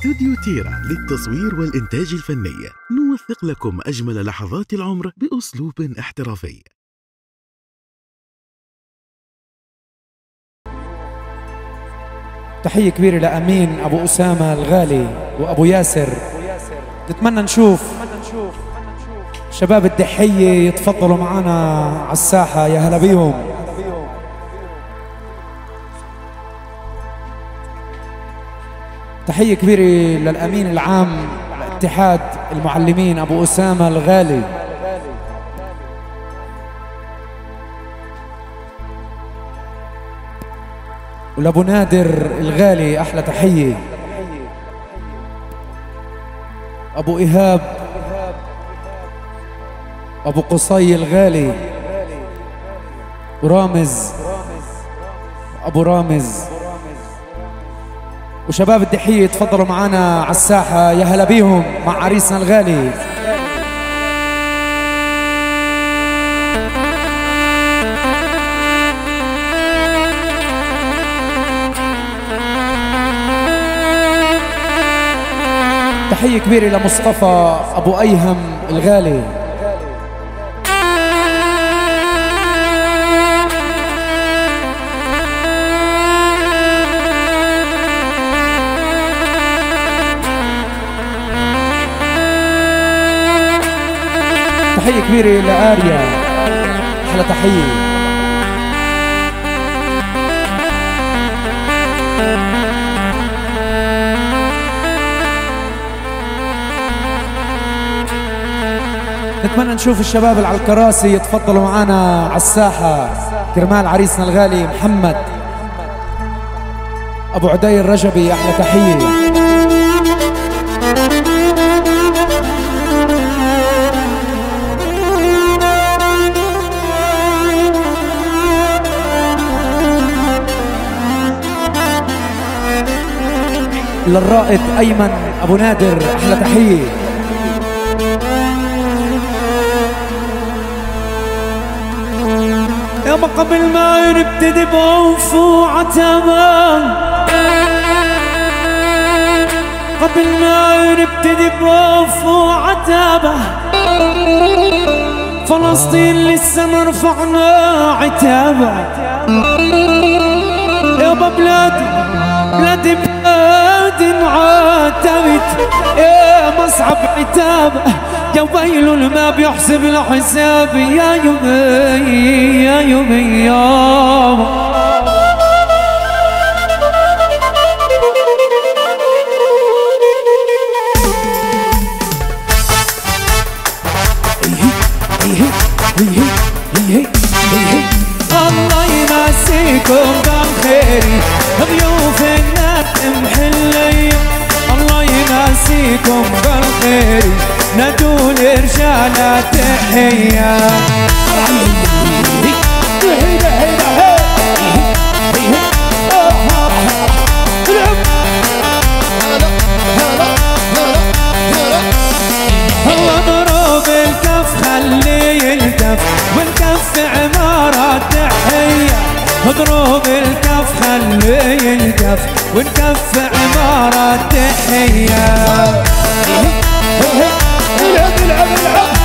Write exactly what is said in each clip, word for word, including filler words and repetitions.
استوديو تيرا للتصوير والإنتاج الفني، نوثق لكم أجمل لحظات العمر بأسلوب احترافي. تحية كبيرة لأمين أبو أسامة الغالي وأبو ياسر. نتمنى نشوف شباب الدحية يتفضلوا معنا على الساحة، يا هلا بيهم. تحية كبيرة للأمين العام لاتحاد المعلمين أبو أسامة الغالي. ولأبو نادر الغالي أحلى تحية. أبو إيهاب، أبو قصي الغالي، ورامز، أبو رامز، وشباب الدحية تفضلوا معنا على الساحة، يا هلا بيهم مع عريسنا الغالي. تحية كبيرة لمصطفى أبو أيهم الغالي. تحية كبيرة لآريا، أحلى تحية. نتمنى نشوف الشباب اللي على الكراسي يتفضلوا معنا على الساحة، كرمال عريسنا الغالي محمد أبو عدي الرجبي، أحلى تحية. للرائد أيمن أبو نادر، أحلى تحية. يابا قبل ما نبتدي بعنف وعتابة، قبل ما نبتدي بعنف وعتابة، فلسطين لسه ما رفعنا عتابة. يابا بلادي بلادي بلادي انعتبت، يا مصعب عتابة، يا ويل ما بيحسب الحساب، يا يومي يا يومي يابا. الله يمسيكم بالخير ضيوفنا محلية، الله يمسيكم بالخير ندوا لرجالة تحية. الله ضرب الكف خليه يلتف، والكف عمارة تحية. اضرب الكف خليه يلتف، والكف عمارة تحية. العب العب العب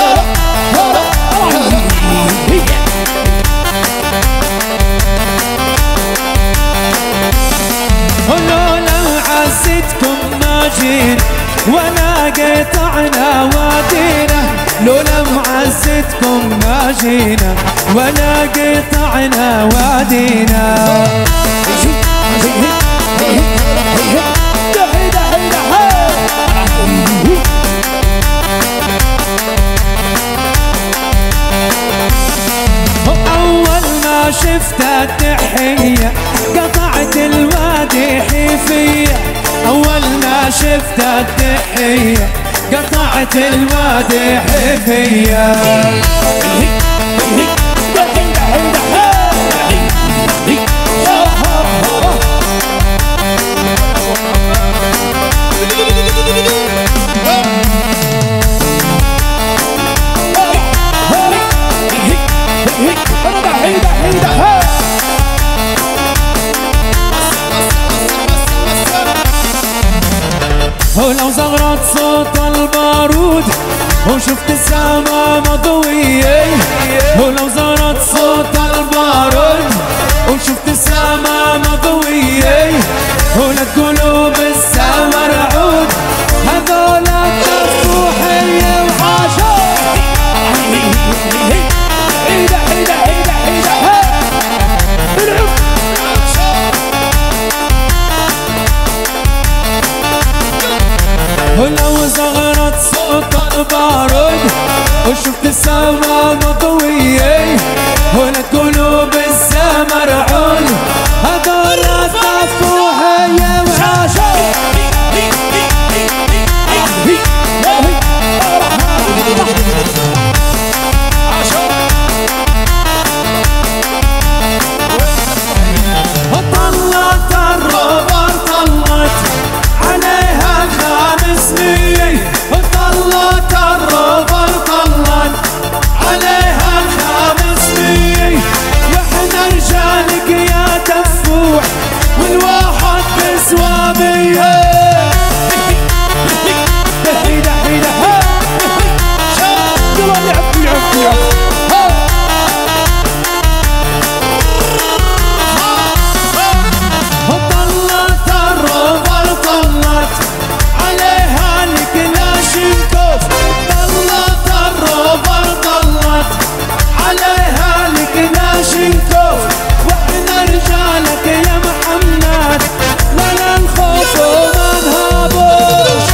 لو عزتكم ما جينا ولا قطعنا وادينا، لولا معزتكم ما جينا ولا قطعنا وادينا. أول ما شفت التحية قطعت الوادي حيفية، أول ما شفت التحية قطعت الوادي حيفية. ولو زغرت صوت البارود وشفت السما مضوية، ولو زغرت صوت البارود وشفت السما مضوية، وللقلوب السما رعود هذولا مفتوحية وعاشوا. حيدة حيدة حيدة حيدة ولو زغرت صوت البارود وشفت السما مضوية، وللقلوب السما رعود هذولا مفتوحية وعاشوا. طلت الربر طلت عليها خمس مية، طلت الربر طلت عليها خمس مية، واحنا رجالك يا دفوح والواحد بسوا مية. حيدة حيدة يلا نعب نعب نعب طلت الربر طلت عليها الكلاشينكوف، طلت الربر طلت عليها الكلاشينكوف، واحنا رجالك يا محمد لا نخاف وما نهابوش.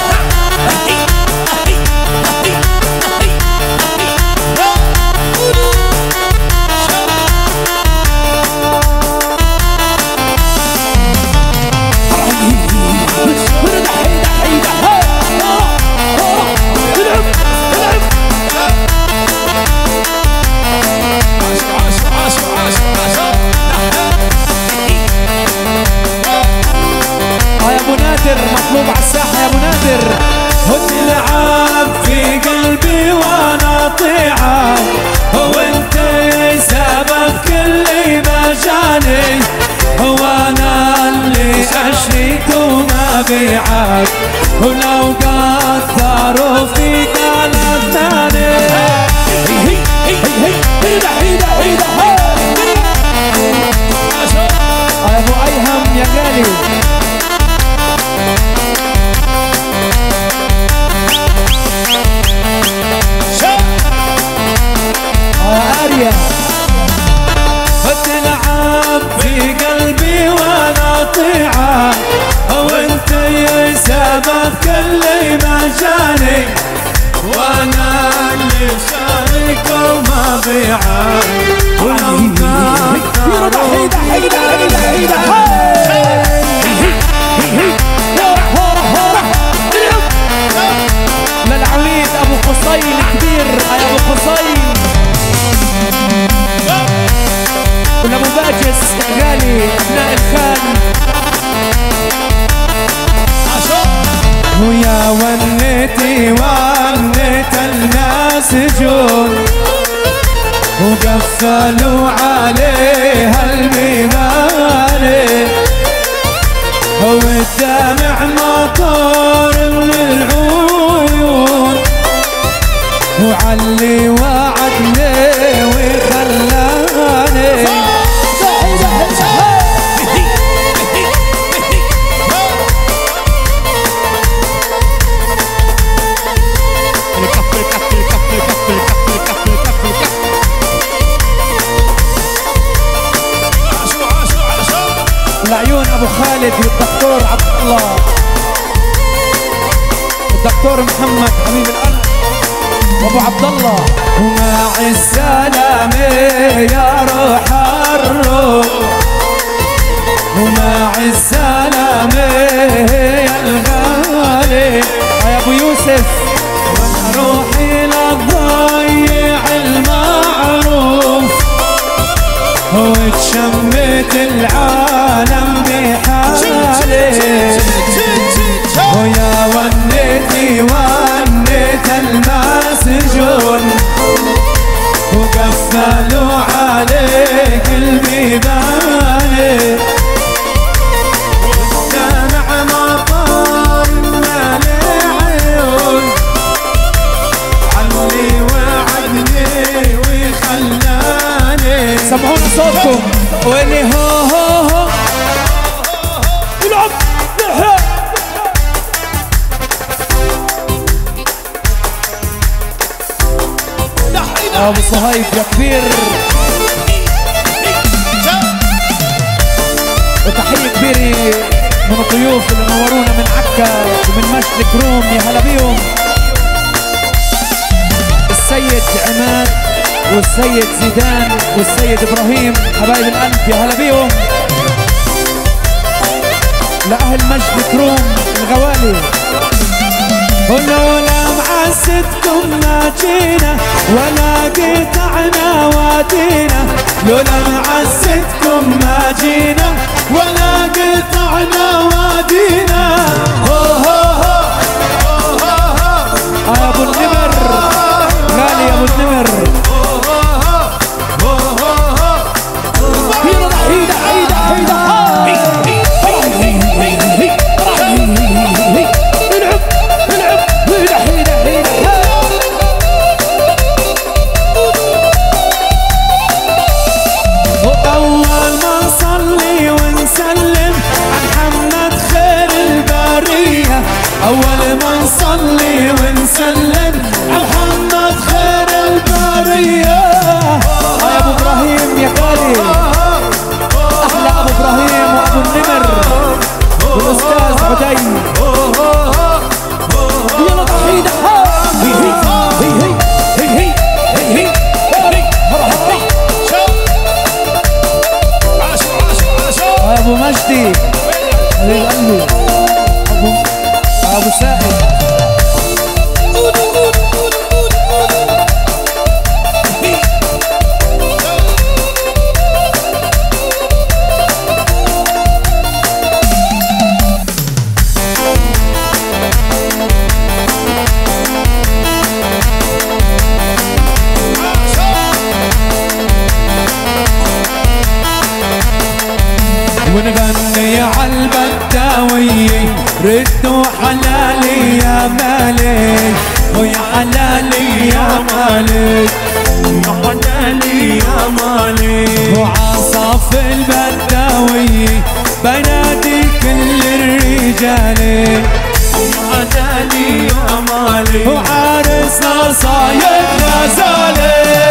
مطلوب على الساحة يا ابو نادر. وتلعب في قلبي وانا طيعك، وانت سبب كل ما جاني، وانا اللي اشريك وما بيعك، ولو قدروا فيك انا الثاني. هي هي هي هيدا هيدا هيدا يا ابو ايهم يا غالي. وتلعب في قلبي وانا طيعك، وانت يا سبب كل ما جاني، وانا اللي شارك وما بيعك، ولو كثروا فيك للعميد ابو قصين كبير يا ابو قصين، ولابو باجس غالي ابناء الخال. ويا ونيتي ونيت الناس جون، وقفلوا عليها المبالي، والدمع مطار من العيون، وعلي وعدني وخلاني. العيون ابو خالد والدكتور عبد الله، الدكتور محمد حبيب القلب وابو عبد الله. ومع السلامة يا روح الروح، ومع السلامة يا الغالي يا ابو يوسف، وانا روحي للضيع المعروف، وتشمت العالم بحالي، ويا ونيتي ونيت المسجون، وقفلوا عليك البيبان، والدمع مطار من ابو صهيب يا كبير. وتحية كبيرة من الضيوف اللي نورونا من عكا ومن مشت كروم، يا هلا بيهم. السيد عماد والسيد زيدان والسيد ابراهيم حبايب القلب، يا هلا بيهم. لأهل مجد كروم الغوالي، ولولا معزتكم ما جينا ولا قطعنا وادينا، لولا معزتكم ما جينا ولا قطعنا وادينا. هو هو هو يا ابو النمر غالي، يا ابو النمر. يلا حيدة حيدة حيدة أول ما نصلي ونسلم على محمد خير البرية. يا أبو إبراهيم يا غالي، أحلى أبو إبراهيم وأبو النمر والأستاذ عدي. يلا ضحيدة هي هي هي هي هي هي يا أبو مجدي حبيب قلبي أبو سائل. ونغني عالبداوية ردوا حلالي يا مالك، ويا حلالي يا مالك، يا حلالي يا مالك. وعاصف البداوية بنادي كل الرجال، يا حلالي يا مالك. وعارسنا صايد غزالي.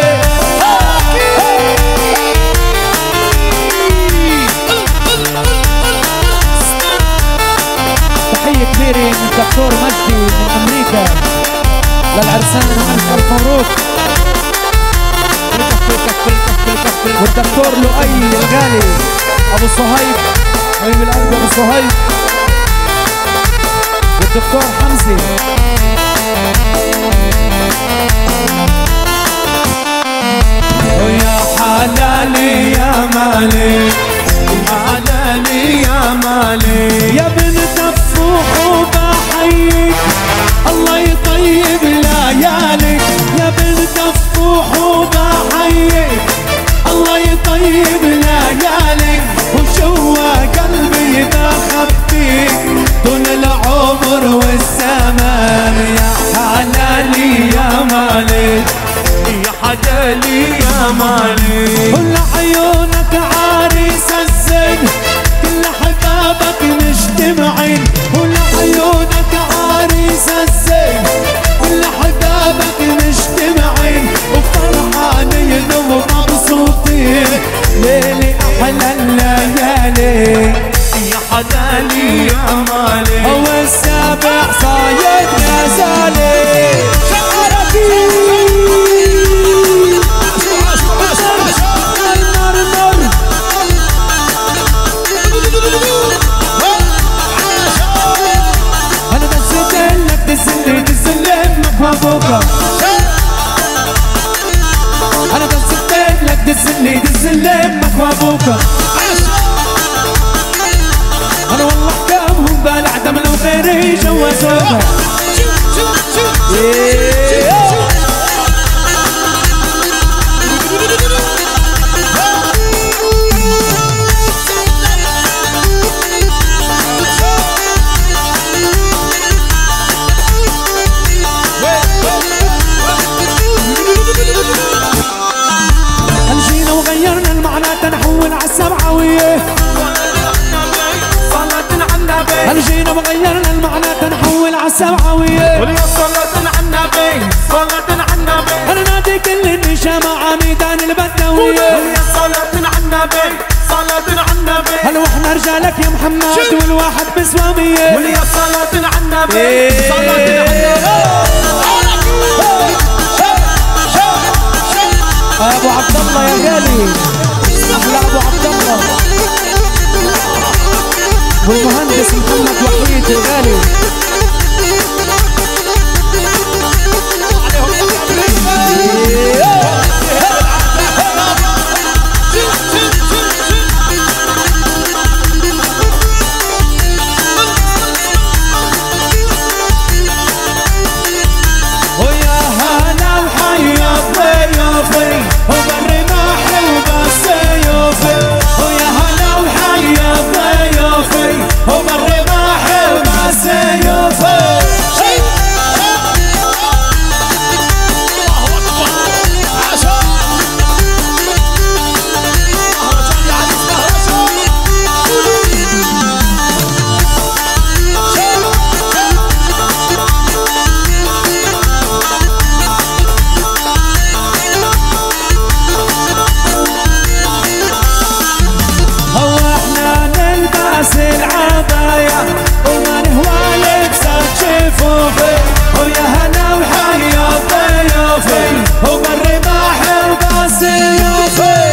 تحية كبيرة من الدكتور مجدي من أمريكا للعرسان، ألف ألف مبروك. والدكتور لؤي الغالي أبو صهيب حبيب القلب أبو صهيب، والدكتور حمزة. ويا حلالي يا مالك، يا حلالي يا مالك. يا بنت الصوح وبحييك الله يطيب ليالك، يا بنت الصوح وبحييك الله يطيب ليالك. وجوا قلبي بخبيك طول العمر والزمان، يا حلالي يا مالك، يا حلالي يا مالك. كل عيونك عريس الزين كل حبابك مجتمعين، كل عيونك عريس الزين كل حبابك مجتمعين، وفرحانين ومبسوطين ليلي أحلى الليالي. يا حلالي يا مالك، هو السابع صايد غزالي. أنا دزت لك دزلي دزلي مكوابوكا، أنا دزت لك دزلي دزلي مكوابوكا. أنا والله حكامهم بالع دم لو غيري جوازوكا. هنجينا وغيرنا المعنى نحول عالسبعوية، هنجينا وغيرنا المعنى نحول عالسبعوية. وليا صلاة على النبي، صلاة على النبي. أنا نادي كل كل النشا مع ميدان البدوية. ويا صلاة على النبي صلاة على النبي. هل واحنا رجالك يا محمد والواحد بسوى مية. ويا صلاة على النبي صلاة على النبي. ابو عبد الله يا غالي احلى ابو عبد الله والمهندس محمد وحيد الغالي. ويا هلا وحيا ضيوفي وبالرماح وبالسيوفي. ويا هلا وحيا ضيوفي وبالرماح وبالسيوفي. العباية وما نهوى لبسة شفوفي. ويا هلا وحيا ضيوفي وبالرماح وبالسيوفي.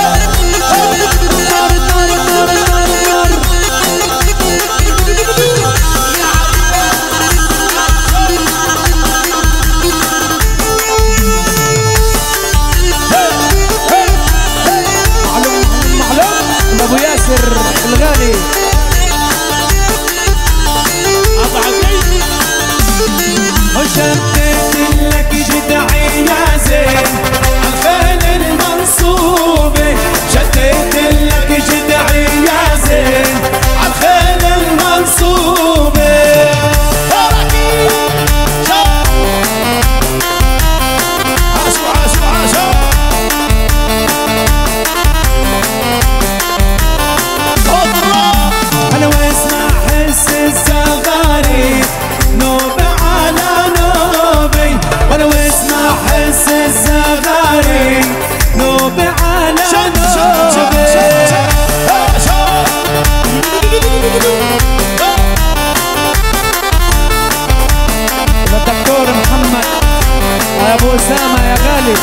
معلوم معلوم ابو ياسر الغالي. وشدت لك جدعي يا زين عالخيل المنصوبة. شدت لك جدعي يا زين عالخيل المنصوبة. عاشوا عاشوا عاشوا. انا واسمع حس الزغاريد نوبة على نوبي. وانا واسمع حس الزغاريد نوبة على نوبي. الدكتور محمد ابو اسامة يا غالي.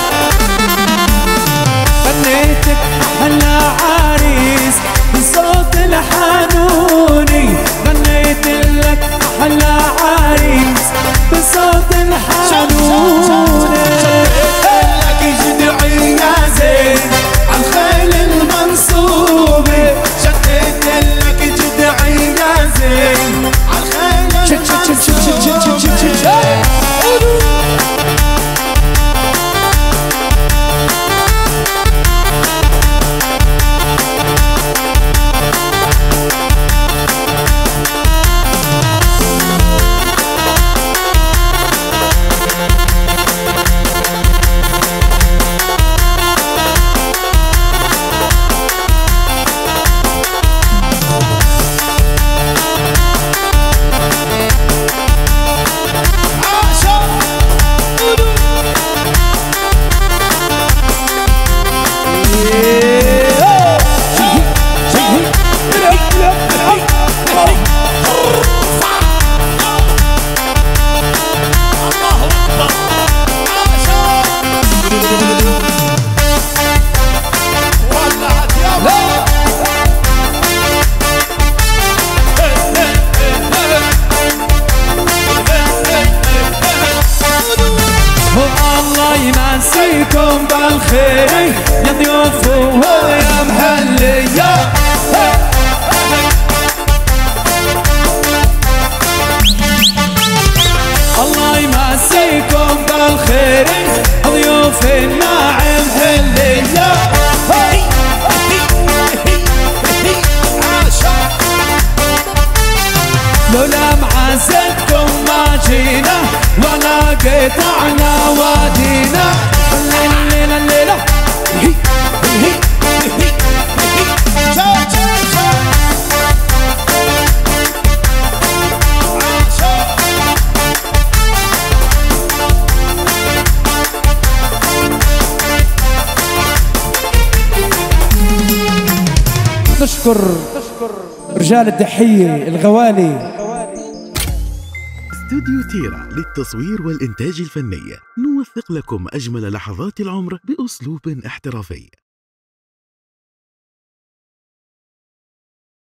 غنيتك احلى عريس بصوت الحنوني. غنيت لك احلى عريس بصوت الحنوني. لك جدعي يا زين عالخيل المنصوبة. شديت لك جدعي يا زين عالخيل المنصوبة. يمسيكم بالخير يا ضيوف ويا محلية. الله يمسيكم بالخير ضيوف الناعم هلية. لولا معزتكم ما جينا ولا قطعنا وادينا. الليلة الليلة هي هي هي تشكر رجال الدحية الغوالي. استوديو تيرا للتصوير والإنتاج الفني، نوثق لكم أجمل لحظات العمر بأسلوب احترافي.